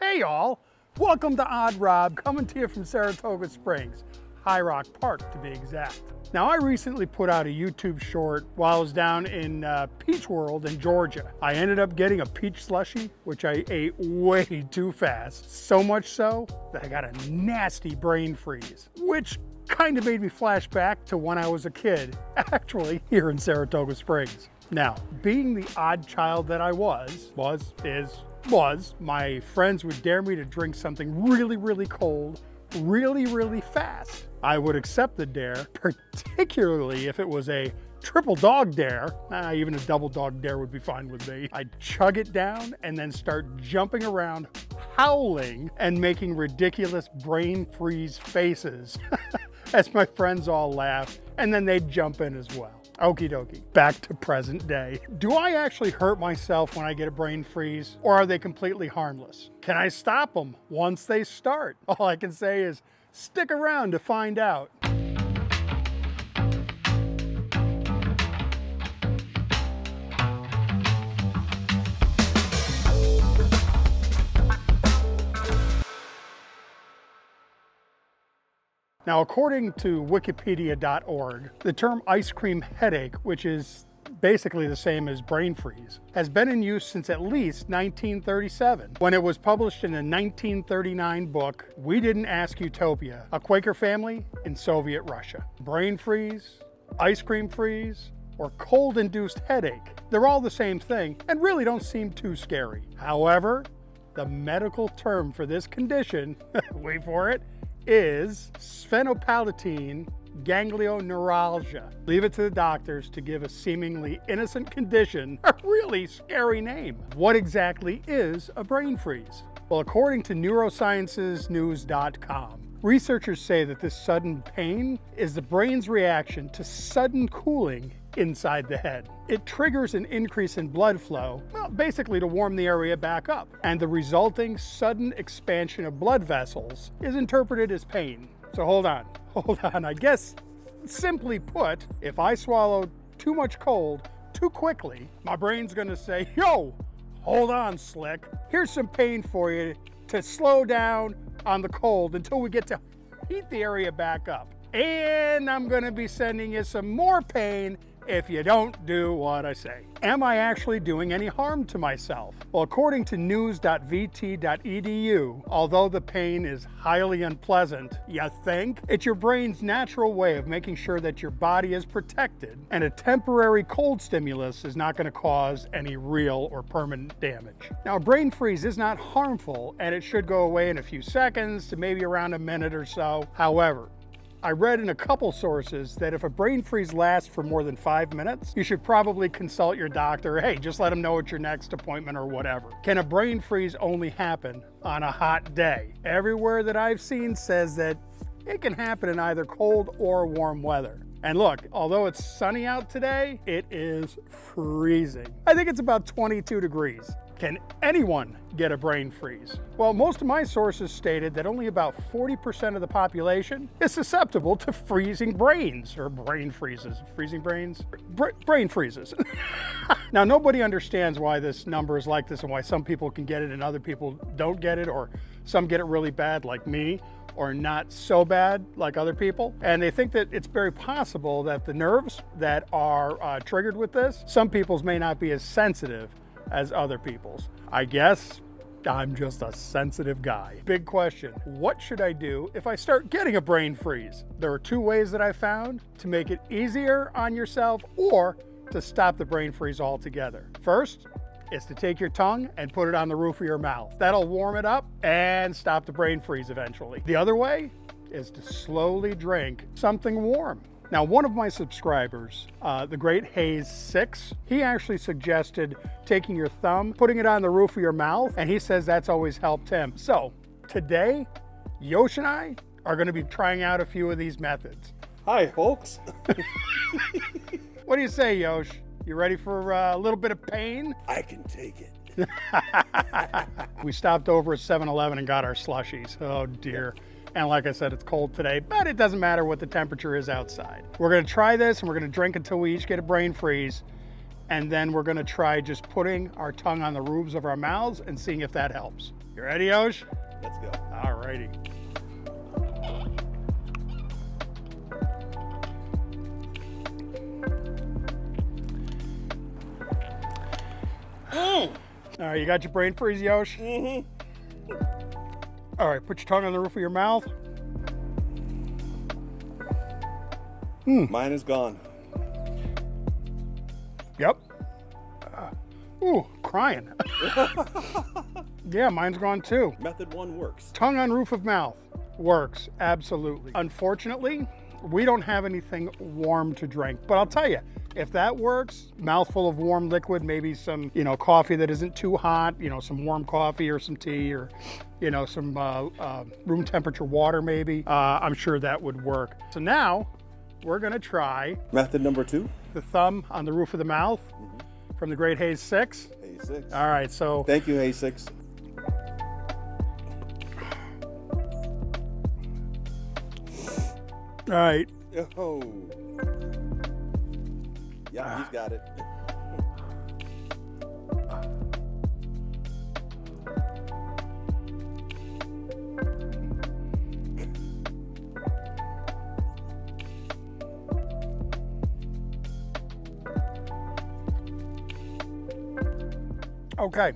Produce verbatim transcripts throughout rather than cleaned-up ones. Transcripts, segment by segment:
Hey y'all, welcome to Odd Rob, coming to you from Saratoga Springs, High Rock Park to be exact. Now I recently put out a YouTube short while I was down in uh, Peach World in Georgia. I ended up getting a peach slushie, which I ate way too fast. So much so that I got a nasty brain freeze, which kind of made me flash back to when I was a kid, actually here in Saratoga Springs. Now, being the odd child that I was, was, is, was, my friends would dare me to drink something really, really cold, really, really fast. I would accept the dare, particularly if it was a triple dog dare. Nah, even a double dog dare would be fine with me. I'd chug it down and then start jumping around, howling, and making ridiculous brain freeze faces as my friends all laughed, and then they'd jump in as well. Okie dokie, back to present day. Do I actually hurt myself when I get a brain freeze, or are they completely harmless? Can I stop them once they start? All I can say is stick around to find out. Now, according to wikipedia dot org, the term ice cream headache, which is basically the same as brain freeze, has been in use since at least nineteen thirty-seven, when it was published in the nineteen thirty-nine book, We Didn't Ask Utopia, A Quaker Family in Soviet Russia. Brain freeze, ice cream freeze, or cold-induced headache, they're all the same thing and really don't seem too scary. However, the medical term for this condition, wait for it, is sphenopalatine ganglioneuralgia. Leave it to the doctors to give a seemingly innocent condition a really scary name. What exactly is a brain freeze? Well, according to neurosciences news dot com, researchers say that this sudden pain is the brain's reaction to sudden cooling inside the head. It triggers an increase in blood flow, well, basically to warm the area back up, and the resulting sudden expansion of blood vessels is interpreted as pain. So hold on, hold on. I guess, simply put, if I swallow too much cold too quickly, my brain's gonna say, yo, hold on, slick. Here's some pain for you to slow down on the cold until we get to heat the area back up. And I'm gonna be sending you some more pain if you don't do what I say. Am I actually doing any harm to myself? Well, according to news dot v t dot e d u, although the pain is highly unpleasant, you think? It's your brain's natural way of making sure that your body is protected, and a temporary cold stimulus is not going to cause any real or permanent damage. Now, a brain freeze is not harmful, and it should go away in a few seconds to maybe around a minute or so. However, I read in a couple sources that if a brain freeze lasts for more than five minutes, you should probably consult your doctor. Hey, just let them know at your next appointment or whatever. Can a brain freeze only happen on a hot day? Everywhere that I've seen says that it can happen in either cold or warm weather. And look, although it's sunny out today, it is freezing. I think it's about twenty-two degrees. Can anyone get a brain freeze? Well, most of my sources stated that only about forty percent of the population is susceptible to freezing brains, or brain freezes. Freezing brains? Bra brain freezes. Now, nobody understands why this number is like this and why some people can get it and other people don't get it, or some get it really bad like me, or not so bad like other people. And they think that it's very possible that the nerves that are uh, triggered with this, some people's may not be as sensitive as other people's. I guess I'm just a sensitive guy. Big question, what should I do if I start getting a brain freeze? There are two ways that I found to make it easier on yourself or to stop the brain freeze altogether. First is to take your tongue and put it on the roof of your mouth. That'll warm it up and stop the brain freeze eventually. The other way is to slowly drink something warm. Now, one of my subscribers, uh, the Great Hayes six, he actually suggested taking your thumb, putting it on the roof of your mouth, and he says that's always helped him. So today, Yosh and I are gonna be trying out a few of these methods. Hi, folks. What do you say, Yosh? You ready for uh, a little bit of pain? I can take it. We stopped over at seven eleven and got our slushies. Oh dear. And like I said, it's cold today, but it doesn't matter what the temperature is outside. We're gonna try this and we're gonna drink until we each get a brain freeze. And then we're gonna try just putting our tongue on the roofs of our mouths and seeing if that helps. You ready, Yosh? Let's go. All righty. Mm. All right, you got your brain freeze, Yosh? Mm-hmm. All right, put your tongue on the roof of your mouth. Hmm. Mine is gone. Yep. Uh, ooh, crying. Yeah, mine's gone too. Method one works. Tongue on roof of mouth works, absolutely. Unfortunately, we don't have anything warm to drink, but I'll tell you, if that works, mouthful of warm liquid, maybe some, you know, coffee that isn't too hot, you know, some warm coffee or some tea or, you know, some uh, uh, room temperature water maybe, uh, I'm sure that would work. So now we're gonna try Method number two. the thumb on the roof of the mouth Mm-hmm. from the Great Haze six. Haze six. All right, so. Thank you, Haze six. All right. Oh. Yeah, he's got it. Okay.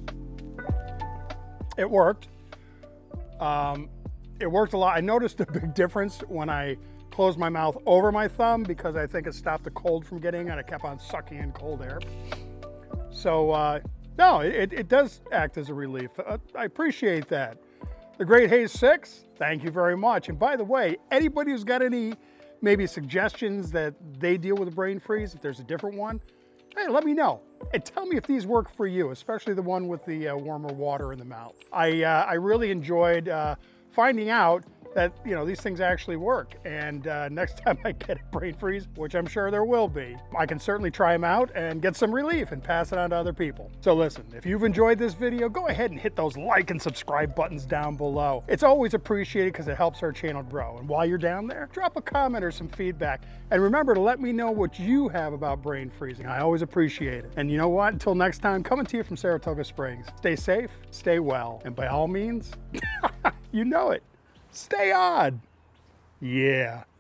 It worked. Um, it worked a lot. I noticed a big difference when I closed my mouth over my thumb because I think it stopped the cold from getting in and I kept on sucking in cold air. So, uh, no, it, it does act as a relief. Uh, I appreciate that. The Great Haze six, thank you very much. And by the way, anybody who's got any maybe suggestions that they deal with a brain freeze, if there's a different one, hey, let me know. And tell me if these work for you, especially the one with the uh, warmer water in the mouth. I, uh, I really enjoyed uh, finding out that, you know, these things actually work. And uh, next time I get a brain freeze, which I'm sure there will be, I can certainly try them out and get some relief and pass it on to other people. So listen, if you've enjoyed this video, go ahead and hit those like and subscribe buttons down below. It's always appreciated because it helps our channel grow. And while you're down there, drop a comment or some feedback. And remember to let me know what you have about brain freezing. I always appreciate it. And you know what? Until next time, coming to you from Saratoga Springs. Stay safe, stay well, and by all means, you know it. Stay on. Yeah.